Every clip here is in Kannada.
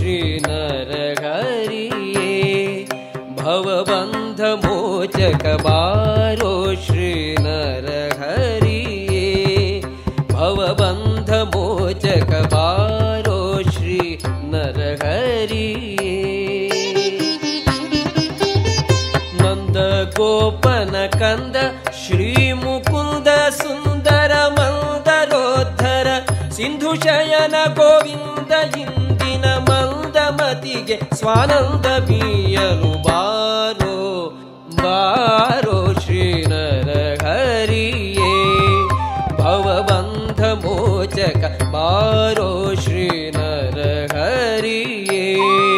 श्री नरहरिये भवबंध मोचक बारो श्री नरहरिये भवबंध मोचक बारो श्री नरहरिये नंद गोपन कंद श्री मुकुंद सुंदर मंदरोद्धर सिंधु शयन गोविंद इंदिन मंदमतिगे स्वानंद बीयनु बारो बारो श्री नरहरिये भवबंध मोचक बारो श्री नरहरिये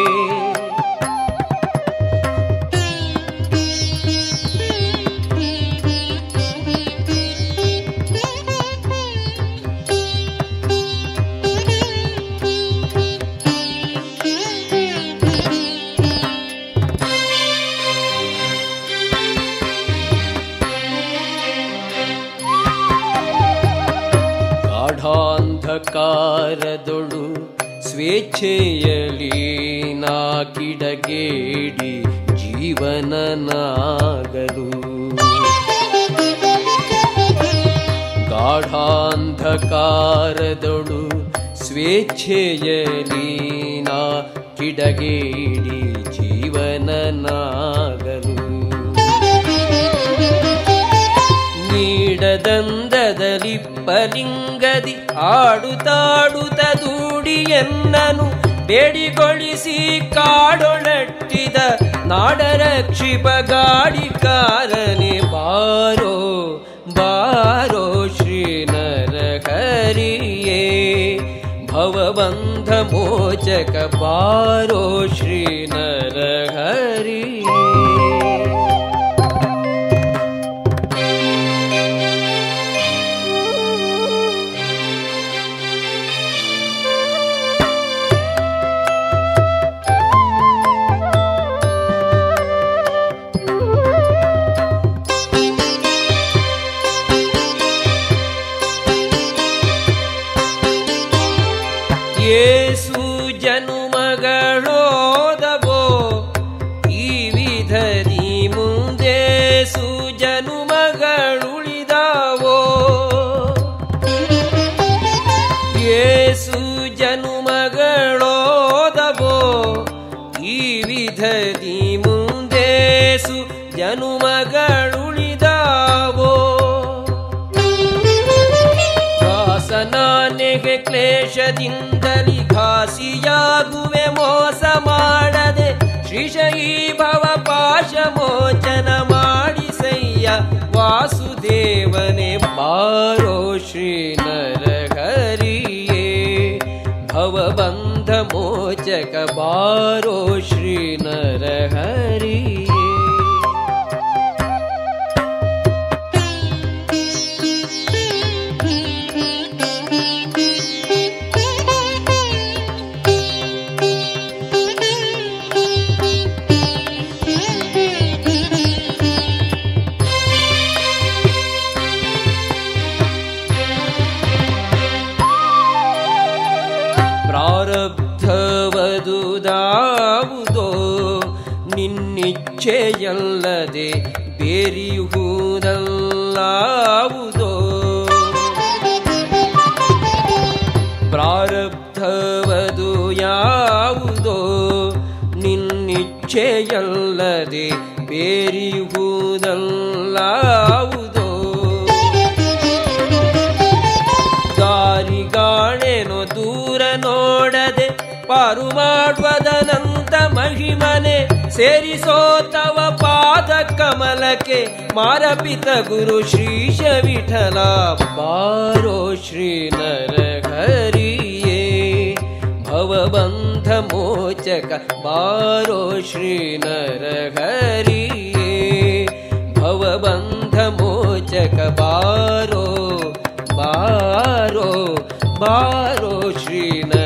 ಗಾಢಾಂಧಕಾರದೊಳು ಸ್ವೇಚ್ಛೆಯಲಿ ನಾ ಕಿಡಗೇಡಿ ಜೀವನನಾಗಲು ಗಾಢಾಂಧಕಾರದೊಳು ಸ್ವೇಚ್ಛೆಯಲಿ ನಾ ಕಿಡಗೇಡಿ ಜೀವನನಾಗಲು ನೀಡದಂದದಲಿಪ್ಪಲಿಂಗದಿ ಆಡುತ್ತಾಡುತ್ತ ದೂಡಿಯನ್ನನು ಬೇಡಿಗೊಳಿಸಿ ಕಾಡೊಳಟ್ಟಿದ ನಾಡರಕ್ಷಿಪ ಗಾಡಿಕಾರನೆ ಬಾರೋ ಬಾರೋ ಶ್ರೀ ನರಹರಿಯೇ ಭವಬಂಧ ಮೋಚಕ ಬಾರೋ ಶ್ರೀ ನರಹರಿಯೇ ಯೇಸು ಜನುಮಗಳೋದವೋ ಈ ವಿಧದಿ ಮುಂದೇಸು ಜನುಮಗಳುಳಿದಾವೋ ಯೇಸು ಜನುಮಗಳೋದವೋ ಈ ವಿಧದಿ ಮುಂದೇಸು ಜನುಮಗಳುಳಿದಾವೋ ದಾಸನಾನೆಗೆ ಕ್ಲೇಶದಿಂದಲಿ ಘಾಸಿಯಾಗುವೆ ಮೋಸ ಮಾಡದೆ ಶ್ರೀಶೈ ಭವ ಪಾಶ ಮೋಚನ ಮಾಡಿಸಯ್ಯ ವಾಸುದೇವನೇ ಬಾರೋ ಶ್ರೀ ನರಹರಿಯೇ ಭವಬಂಧ ಮೋಚಕ ಬಾರೋ ಶ್ರೀ ನರಹರಿಯೇ ಪ್ರಾರಬ್ಧವದುದಾವುದೋ ನಿನ್ನಿಚ್ಛೆಯಲ್ಲದೆ ಬೇರಿಯುವುದಲ್ಲಾವುದೋ ಪ್ರಾರಬ್ಧವದು ಯಾವುದೋ ನಿನ್ನಿಚ್ಛೆಯಲ್ಲದೆ ಬೇರಿಯುವುದಲ್ಲಾವುದೋ ದಾರಿಗಾಣೆನೋ ದೂರ ನೋಡದೆ ಪಾರು ಮಾಡುವದನಂತ ಮಹಿಮನೆ ಸೇರಿಸೋ ತವ ಪಾದ ಕಮಲಕ್ಕೆ ಮಾರಪಿತ ಗುರು ಶ್ರೀಶ ವಿಠಲ ಬಾರೋ ಶ್ರೀ ನರಹರಿಯೇ ಭವಬಂಧ ಮೋಚಕ ಬಾರೋ ಶ್ರೀ ನರಹರಿಯೇ ಭವಬಂಧ ಮೋಚಕ ಬಾರೋ ಬಾರೋ ಬಾರೋ ಶ್ರೀ